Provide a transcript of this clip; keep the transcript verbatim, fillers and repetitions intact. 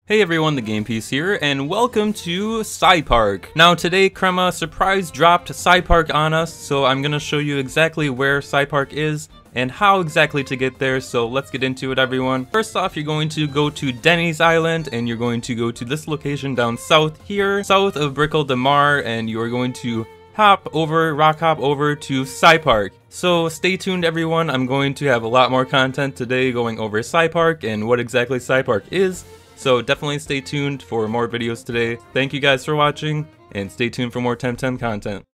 Hey everyone, the Game Piece here, and welcome to Saipark. Now today, Crema surprise dropped Saipark on us, so I'm gonna show you exactly where Saipark is and how exactly to get there, so let's get into it everyone. First off, you're going to go to Denny's Island, and you're going to go to this location down south here, south of Brickle de Mar, and you are going to hop over, rock hop over to Saipark. So stay tuned everyone, I'm going to have a lot more content today going over Saipark and what exactly Saipark is. So definitely stay tuned for more videos today. Thank you guys for watching, and stay tuned for more Temtem content.